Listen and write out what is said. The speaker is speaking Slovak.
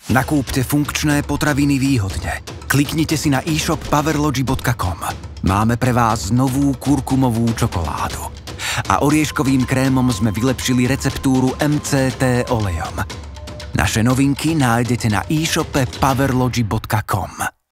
Nakúpte funkčné potraviny výhodne. Kliknite si na e-shop powerlogy.com. Máme pre vás novú kurkumovú čokoládu. A orieškovým krémom sme vylepšili receptúru MCT olejom. Naše novinky nájdete na e-shope powerlogy.com.